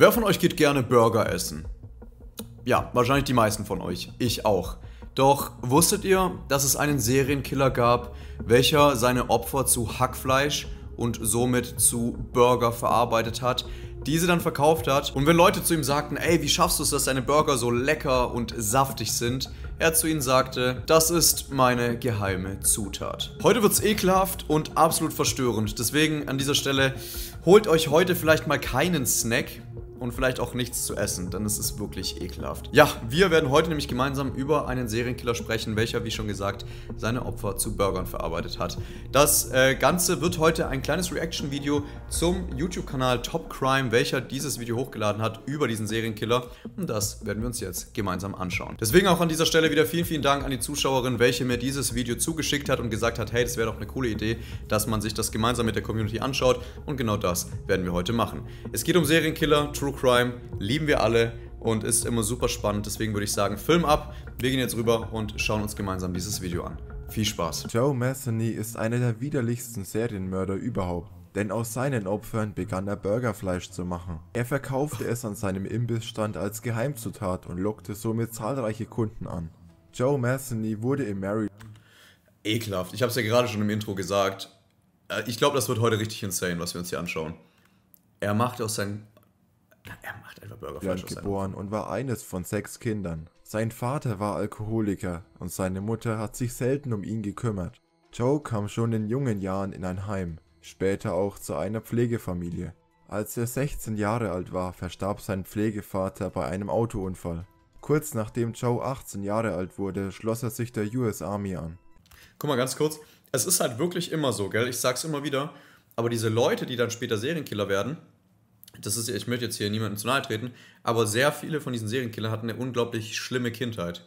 Wer von euch geht gerne Burger essen? Ja, wahrscheinlich die meisten von euch. Ich auch. Doch wusstet ihr, dass es einen Serienkiller gab, welcher seine Opfer zu Hackfleisch und somit zu Burger verarbeitet hat, diese dann verkauft hat? Und wenn Leute zu ihm sagten, ey, wie schaffst du es, dass deine Burger so lecker und saftig sind, er zu ihnen sagte, das ist meine geheime Zutat. Heute wird's ekelhaft und absolut verstörend. Deswegen an dieser Stelle, holt euch heute vielleicht mal keinen Snack und vielleicht auch nichts zu essen, denn es ist wirklich ekelhaft. Ja, wir werden heute nämlich gemeinsam über einen Serienkiller sprechen, welcher, wie schon gesagt, seine Opfer zu Burgern verarbeitet hat. Das Ganze wird heute ein kleines Reaction-Video zum YouTube-Kanal Top Crime, welcher dieses Video hochgeladen hat über diesen Serienkiller, und das werden wir uns jetzt gemeinsam anschauen. Deswegen auch an dieser Stelle wieder vielen, vielen Dank an die Zuschauerin, welche mir dieses Video zugeschickt hat und gesagt hat, hey, das wäre doch eine coole Idee, dass man sich das gemeinsam mit der Community anschaut, und genau das werden wir heute machen. Es geht um Serienkiller, True Crime, lieben wir alle und ist immer super spannend, deswegen würde ich sagen, Film ab, wir gehen jetzt rüber und schauen uns gemeinsam dieses Video an. Viel Spaß. Joe Matheny ist einer der widerlichsten Serienmörder überhaupt, denn aus seinen Opfern begann er Burgerfleisch zu machen. Er verkaufte es an seinem Imbissstand als Geheimzutat und lockte somit zahlreiche Kunden an. Joe Matheny wurde in Maryland. Ekelhaft, ich habe es ja gerade schon im Intro gesagt. Ich glaube, das wird heute richtig insane, was wir uns hier anschauen. Er macht einfach Burgerfleisch aus geboren und war eines von 6 Kindern. Sein Vater war Alkoholiker und seine Mutter hat sich selten um ihn gekümmert. Joe kam schon in jungen Jahren in ein Heim, später auch zu einer Pflegefamilie. Als er 16 Jahre alt war, verstarb sein Pflegevater bei einem Autounfall. Kurz nachdem Joe 18 Jahre alt wurde, schloss er sich der US Army an. Guck mal ganz kurz, es ist halt wirklich immer so, gell? Ich sag's immer wieder, aber diese Leute, die dann später Serienkiller werden, das ist, ich möchte jetzt hier niemandem zu nahe treten, aber sehr viele von diesen Serienkillern hatten eine unglaublich schlimme Kindheit.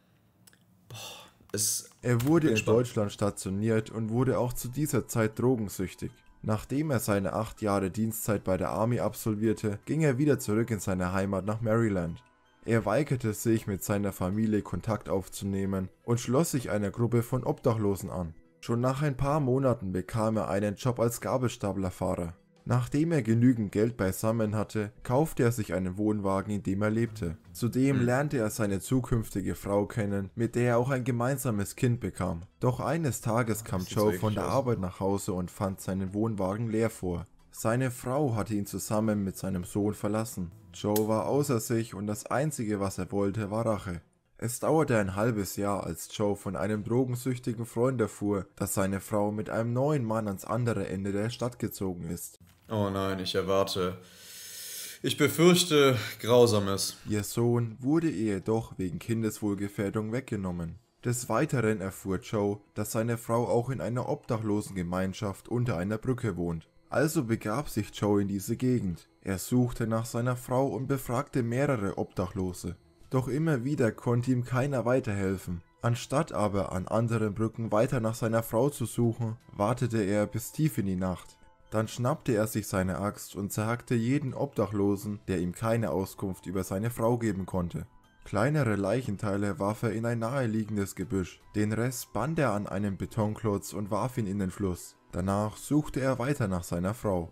Er wurde in Deutschland stationiert und wurde auch zu dieser Zeit drogensüchtig. Nachdem er seine 8 Jahre Dienstzeit bei der Army absolvierte, ging er wieder zurück in seine Heimat nach Maryland. Er weigerte sich, mit seiner Familie Kontakt aufzunehmen und schloss sich einer Gruppe von Obdachlosen an. Schon nach ein paar Monaten bekam er einen Job als Gabelstaplerfahrer. Nachdem er genügend Geld beisammen hatte, kaufte er sich einen Wohnwagen, in dem er lebte. Zudem lernte er seine zukünftige Frau kennen, mit der er auch ein gemeinsames Kind bekam. Doch eines Tages kam Joe von der Arbeit nach Hause und fand seinen Wohnwagen leer vor. Seine Frau hatte ihn zusammen mit seinem Sohn verlassen. Joe war außer sich und das Einzige, was er wollte, war Rache. Es dauerte ein halbes Jahr, als Joe von einem drogensüchtigen Freund erfuhr, dass seine Frau mit einem neuen Mann ans andere Ende der Stadt gezogen ist. Oh nein, ich befürchte Grausames. Ihr Sohn wurde ihr jedoch wegen Kindeswohlgefährdung weggenommen. Des Weiteren erfuhr Joe, dass seine Frau auch in einer Obdachlosengemeinschaft unter einer Brücke wohnt. Also begab sich Joe in diese Gegend. Er suchte nach seiner Frau und befragte mehrere Obdachlose. Doch immer wieder konnte ihm keiner weiterhelfen. Anstatt aber an anderen Brücken weiter nach seiner Frau zu suchen, wartete er bis tief in die Nacht. Dann schnappte er sich seine Axt und zerhackte jeden Obdachlosen, der ihm keine Auskunft über seine Frau geben konnte. Kleinere Leichenteile warf er in ein naheliegendes Gebüsch. Den Rest band er an einen Betonklotz und warf ihn in den Fluss. Danach suchte er weiter nach seiner Frau.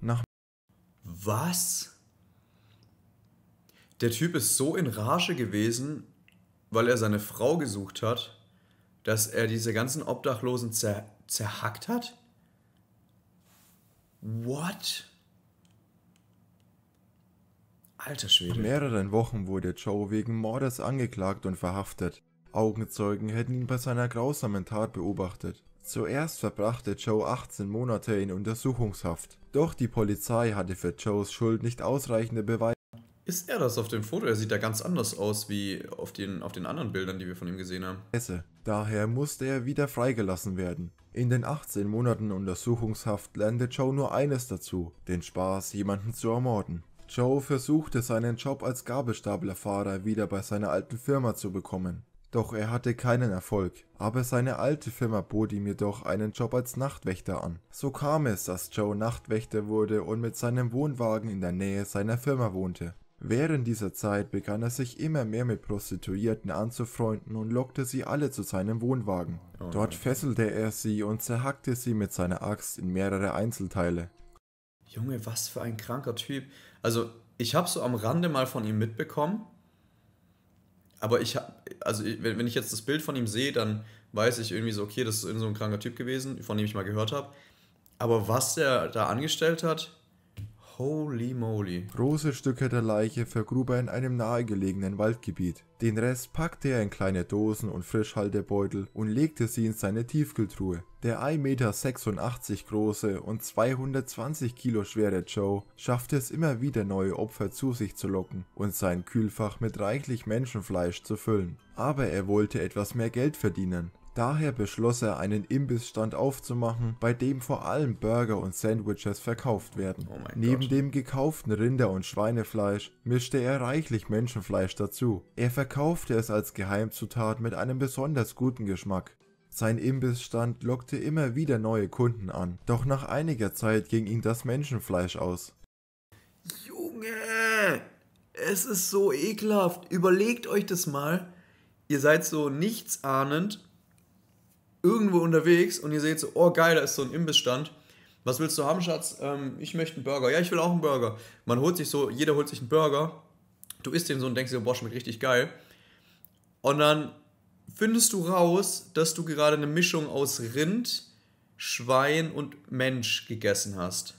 Was? Der Typ ist so in Rage gewesen, weil er seine Frau gesucht hat, dass er diese ganzen Obdachlosen zerhackt hat? What? Alter Schwede. Nach mehreren Wochen wurde Joe wegen Mordes angeklagt und verhaftet. Augenzeugen hätten ihn bei seiner grausamen Tat beobachtet. Zuerst verbrachte Joe 18 Monate in Untersuchungshaft. Doch die Polizei hatte für Joes Schuld nicht ausreichende Beweise. Ist er das auf dem Foto? Er sieht da ganz anders aus wie auf den anderen Bildern, die wir von ihm gesehen haben. Daher musste er wieder freigelassen werden. In den 18 Monaten Untersuchungshaft lernte Joe nur eines dazu: den Spaß, jemanden zu ermorden. Joe versuchte seinen Job als Gabelstaplerfahrer wieder bei seiner alten Firma zu bekommen. Doch er hatte keinen Erfolg, aber seine alte Firma bot ihm jedoch einen Job als Nachtwächter an. So kam es, dass Joe Nachtwächter wurde und mit seinem Wohnwagen in der Nähe seiner Firma wohnte. Während dieser Zeit begann er sich immer mehr mit Prostituierten anzufreunden und lockte sie alle zu seinem Wohnwagen. Dort fesselte er sie und zerhackte sie mit seiner Axt in mehrere Einzelteile. Junge, was für ein kranker Typ. Also, ich habe so am Rande mal von ihm mitbekommen, aber wenn ich jetzt das Bild von ihm sehe, dann weiß ich irgendwie so, okay, das ist so ein kranker Typ gewesen, von dem ich mal gehört habe. Aber was der da angestellt hat, holy moly. Große Stücke der Leiche vergrub er in einem nahegelegenen Waldgebiet. Den Rest packte er in kleine Dosen und Frischhaltebeutel und legte sie in seine Tiefkühltruhe. Der 1,86 Meter große und 220 Kilo schwere Joe schaffte es immer wieder, neue Opfer zu sich zu locken und sein Kühlfach mit reichlich Menschenfleisch zu füllen. Aber er wollte etwas mehr Geld verdienen. Daher beschloss er, einen Imbissstand aufzumachen, bei dem vor allem Burger und Sandwiches verkauft werden. Oh mein Neben Gott. dem gekauften Rinder- und Schweinefleisch mischte er reichlich Menschenfleisch dazu. Er verkaufte es als Geheimzutat mit einem besonders guten Geschmack. Sein Imbissstand lockte immer wieder neue Kunden an, doch nach einiger Zeit ging ihm das Menschenfleisch aus. Junge, es ist so ekelhaft. Überlegt euch das mal. Ihr seid so nichtsahnend irgendwo unterwegs und ihr seht so, oh geil, da ist so ein Imbissstand. Was willst du haben, Schatz? Ich möchte einen Burger. Ja, ich will auch einen Burger. Jeder holt sich einen Burger. Du isst den so und denkst dir, boah, schmeckt richtig geil. Und dann findest du raus, dass du gerade eine Mischung aus Rind, Schwein und Mensch gegessen hast.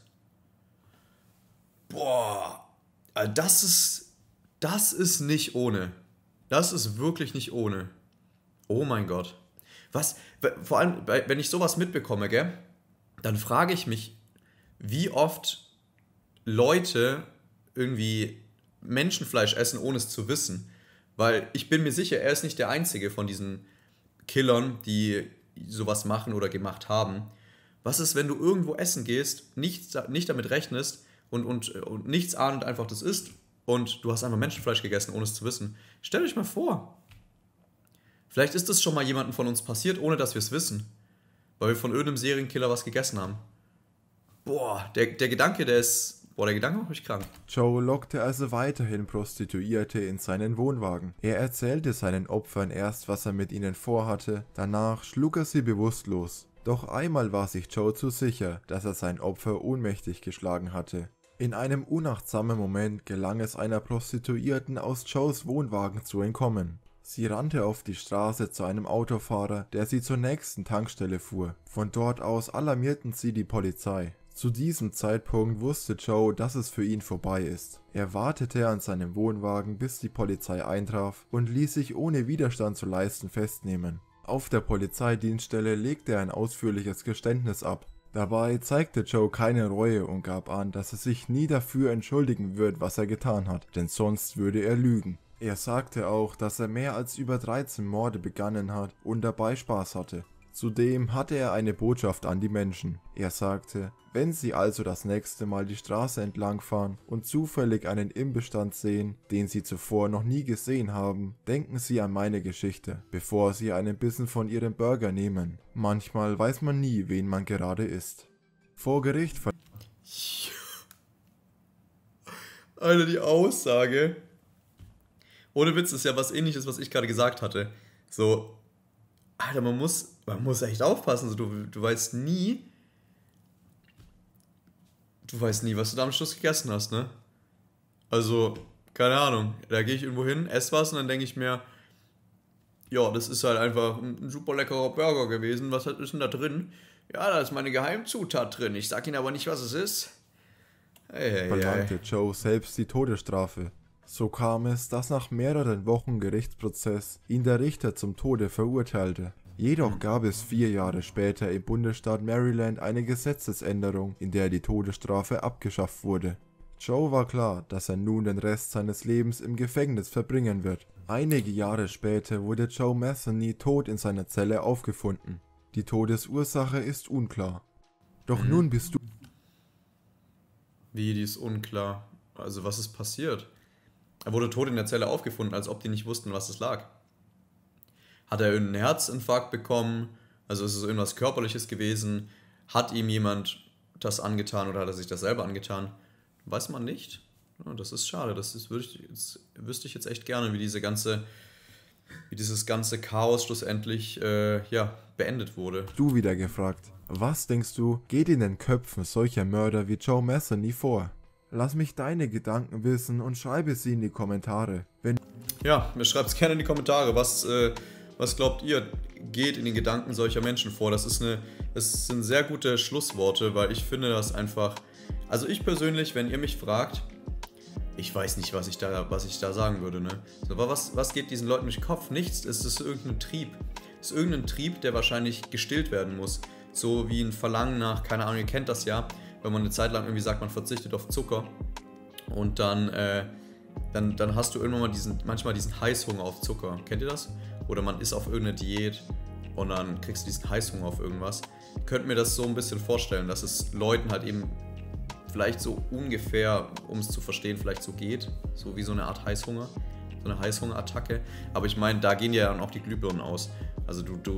Boah, das ist nicht ohne. Das ist wirklich nicht ohne. Oh mein Gott. Vor allem, wenn ich sowas mitbekomme, gell, dann frage ich mich, wie oft Leute irgendwie Menschenfleisch essen, ohne es zu wissen. Weil ich bin mir sicher, er ist nicht der Einzige von diesen Killern, die sowas machen oder gemacht haben. Was ist, wenn du irgendwo essen gehst, nicht damit rechnest und nichts ahnend einfach das isst und du hast einfach Menschenfleisch gegessen, ohne es zu wissen? Stellt euch mal vor. Vielleicht ist das schon mal jemandem von uns passiert, ohne dass wir es wissen. Weil wir von irgendeinem Serienkiller was gegessen haben. Boah, der Gedanke macht mich krank. Joe lockte also weiterhin Prostituierte in seinen Wohnwagen. Er erzählte seinen Opfern erst, was er mit ihnen vorhatte, danach schlug er sie bewusstlos. Doch einmal war sich Joe zu sicher, dass er sein Opfer ohnmächtig geschlagen hatte. In einem unachtsamen Moment gelang es einer Prostituierten, aus Joes Wohnwagen zu entkommen. Sie rannte auf die Straße zu einem Autofahrer, der sie zur nächsten Tankstelle fuhr. Von dort aus alarmierten sie die Polizei. Zu diesem Zeitpunkt wusste Joe, dass es für ihn vorbei ist. Er wartete an seinem Wohnwagen, bis die Polizei eintraf und ließ sich ohne Widerstand zu leisten festnehmen. Auf der Polizeidienststelle legte er ein ausführliches Geständnis ab. Dabei zeigte Joe keine Reue und gab an, dass er sich nie dafür entschuldigen wird, was er getan hat, denn sonst würde er lügen. Er sagte auch, dass er mehr als über 13 Morde begangen hat und dabei Spaß hatte. Zudem hatte er eine Botschaft an die Menschen. Er sagte, wenn sie also das nächste Mal die Straße entlang fahren und zufällig einen Imbissstand sehen, den sie zuvor noch nie gesehen haben, denken sie an meine Geschichte, bevor sie einen Bissen von ihrem Burger nehmen. Manchmal weiß man nie, wen man gerade isst. Vor Gericht Alter, die Aussage. Ohne Witz, ist ja was Ähnliches, was ich gerade gesagt hatte. So, Alter, man muss echt aufpassen. So, du weißt nie, was du da am Schluss gegessen hast, ne? Also, keine Ahnung. Da gehe ich irgendwo hin, esse was und dann denke ich mir, ja, das ist halt einfach ein super leckerer Burger gewesen. Was ist denn da drin? Ja, da ist meine Geheimzutat drin. Ich sag Ihnen aber nicht, was es ist. verlangte Joe selbst die Todesstrafe. So kam es, dass nach mehreren Wochen Gerichtsprozess ihn der Richter zum Tode verurteilte. Jedoch gab es 4 Jahre später im Bundesstaat Maryland eine Gesetzesänderung, in der die Todesstrafe abgeschafft wurde. Joe war klar, dass er nun den Rest seines Lebens im Gefängnis verbringen wird. Einige Jahre später wurde Joe Metheny tot in seiner Zelle aufgefunden. Die Todesursache ist unklar. Doch nun bist du... Wie, die ist unklar. Also, was ist passiert? Er wurde tot in der Zelle aufgefunden, als ob die nicht wussten, was es lag. Hat er irgendeinen Herzinfarkt bekommen? Also ist es irgendwas Körperliches gewesen? Hat ihm jemand das angetan oder hat er sich das selber angetan? Weiß man nicht. Ja, das ist schade. Wüsste ich jetzt echt gerne, wie dieses ganze Chaos schlussendlich beendet wurde. Du wieder gefragt. Was denkst du, geht in den Köpfen solcher Mörder wie Joe Metheny vor? Lass mich deine Gedanken wissen und schreibe sie in die Kommentare. Ja, mir schreibt es gerne in die Kommentare, was glaubt ihr, geht in den Gedanken solcher Menschen vor. Das sind sehr gute Schlussworte, weil ich finde das einfach, also ich persönlich, wenn ihr mich fragt, ich weiß nicht, was ich da sagen würde, ne? Aber was geht diesen Leuten durch den Kopf? Nichts, es ist irgendein Trieb. Es ist irgendein Trieb, der wahrscheinlich gestillt werden muss. So wie ein Verlangen nach, keine Ahnung, ihr kennt das ja, wenn man eine Zeit lang irgendwie sagt, man verzichtet auf Zucker und dann hast du irgendwann mal manchmal diesen Heißhunger auf Zucker. Kennt ihr das? Oder man ist auf irgendeine Diät und dann kriegst du diesen Heißhunger auf irgendwas. Ich könnte mir das so ein bisschen vorstellen, dass es Leuten halt eben vielleicht so ungefähr, um es zu verstehen, vielleicht so geht. So wie so eine Art Heißhunger. So eine Heißhungerattacke. Aber ich meine, da gehen ja dann auch die Glühbirnen aus. Also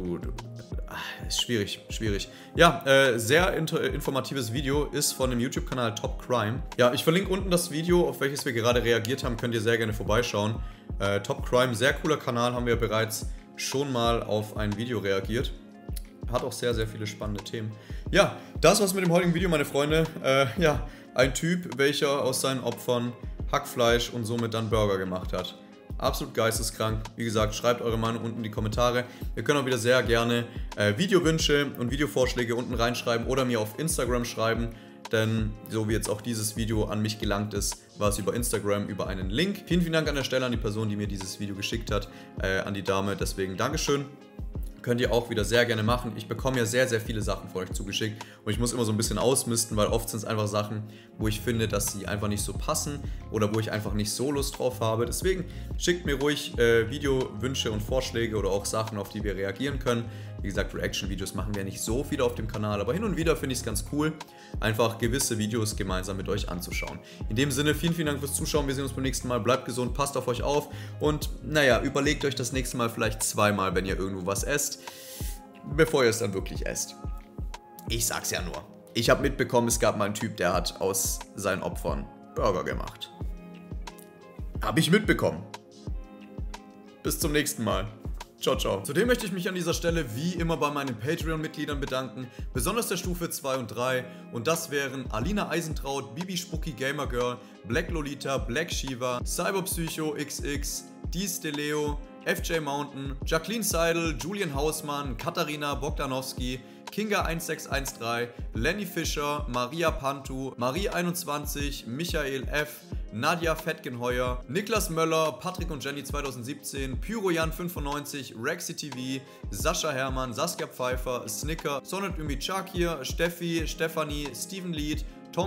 ist schwierig. Ja, sehr informatives Video ist von dem YouTube-Kanal Top Crime. Ja, ich verlinke unten das Video, auf welches wir gerade reagiert haben, könnt ihr sehr gerne vorbeischauen. Top Crime, sehr cooler Kanal, haben wir bereits schon mal auf ein Video reagiert. Hat auch sehr, sehr viele spannende Themen. Ja, das war's mit dem heutigen Video, meine Freunde. Ja, ein Typ, welcher aus seinen Opfern Hackfleisch und somit dann Burger gemacht hat. Absolut geisteskrank. Wie gesagt, schreibt eure Meinung unten in die Kommentare. Ihr könnt auch wieder sehr gerne Videowünsche und Videovorschläge unten reinschreiben oder mir auf Instagram schreiben. Denn so wie jetzt auch dieses Video an mich gelangt ist, war es über Instagram, über einen Link. Vielen, vielen Dank an der Stelle an die Person, die mir dieses Video geschickt hat, an die Dame. Deswegen Dankeschön. Könnt ihr auch wieder sehr gerne machen. Ich bekomme ja sehr, sehr viele Sachen von euch zugeschickt und ich muss immer so ein bisschen ausmisten, weil oft sind es einfach Sachen, wo ich finde, dass sie einfach nicht so passen oder wo ich einfach nicht so Lust drauf habe. Deswegen schickt mir ruhig Videowünsche und Vorschläge oder auch Sachen, auf die wir reagieren können. Wie gesagt, Reaction-Videos machen wir nicht so viele auf dem Kanal, aber hin und wieder finde ich es ganz cool, einfach gewisse Videos gemeinsam mit euch anzuschauen. In dem Sinne, vielen, vielen Dank fürs Zuschauen. Wir sehen uns beim nächsten Mal. Bleibt gesund, passt auf euch auf und naja, überlegt euch das nächste Mal vielleicht zweimal, wenn ihr irgendwo was esst, bevor ihr es dann wirklich esst. Ich sag's ja nur. Ich habe mitbekommen, es gab mal einen Typ, der hat aus seinen Opfern Burger gemacht. Habe ich mitbekommen. Bis zum nächsten Mal. Ciao, ciao. Zudem möchte ich mich an dieser Stelle wie immer bei meinen Patreon-Mitgliedern bedanken, besonders der Stufe 2 und 3. Und das wären Alina Eisentraut, Bibi Spucki Gamer Girl, Black Lolita, Black Shiva, Cyberpsycho XX, Dies Deleo, FJ Mountain, Jacqueline Seidel, Julian Hausmann, Katharina Bogdanowski, Kinga1613, Lenny Fischer, Maria Pantu, Marie21, Michael F., Nadja Fettgenheuer, Niklas Möller, Patrick und Jenny 2017, Pyrojan95, Rexy TV, Sascha Hermann, Saskia Pfeiffer, Snicker, Sonnet Ümicakir, Steffi, Stefanie, Steven Lied,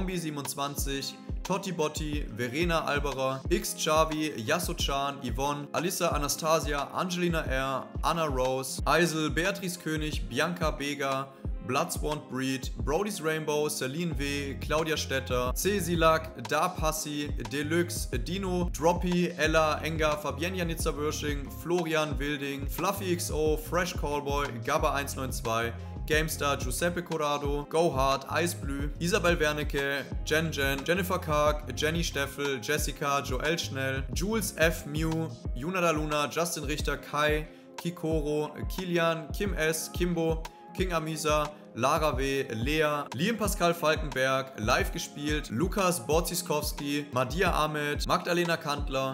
Tombi27, Totti Botti, Verena Alberer, X Chavi, Yasso-chan, Yvonne, Alissa Anastasia, Angelina R., Anna Rose, Eisel, Beatrice König, Bianca Bega, Bloodsworn Breed, Brody's Rainbow, Celine W., Claudia Stetter, C. Silak, Da Passi, Deluxe, Dino, Droppy, Ella, Enga, Fabienne Janitzer-Wörsching, Florian Wilding, Fluffy XO, Fresh Callboy, Gabba192, GameStar, Giuseppe Corrado, Go Hard, Eisblü, Isabel Wernicke, Jen, Jennifer Karg, Jenny Steffel, Jessica, Joel Schnell, Jules F. Mew, Junada Luna, Justin Richter, Kai, Kikoro, Kilian, Kim S., Kimbo, King Amisa, Lara W., Lea, Liam Pascal Falkenberg, live gespielt, Lukas Borziskowski, Madia Ahmed, Magdalena Kantler,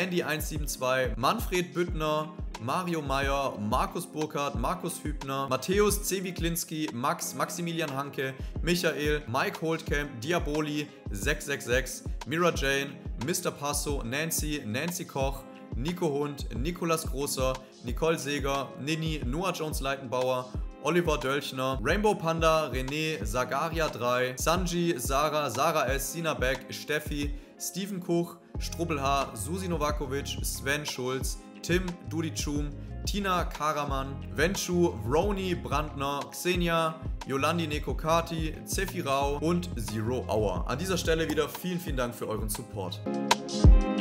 Mandy172, Manfred Büttner, Mario Meyer, Markus Burkhardt, Markus Hübner, Matthäus Zewiklinski, Maximilian Hanke, Michael, Mike Holdcamp, Diaboli, 666, Mira Jane, Mr. Passo, Nancy Koch, Nico Hund, Nikolas Großer, Nicole Seeger, Nini, Noah Jones Leitenbauer, Oliver Dölchner, Rainbow Panda, René, Sagaria 3, Sanji, Sarah S., Sina Beck, Steffi, Steven Kuch, Strubbel H., Susi Novakovic, Sven Schulz, Tim Duditschum, Tina Karaman, Venchu, Vroni Brandner, Xenia, Yolandi Nekokati, Zefi Rau und Zero Hour. An dieser Stelle wieder vielen, vielen Dank für euren Support.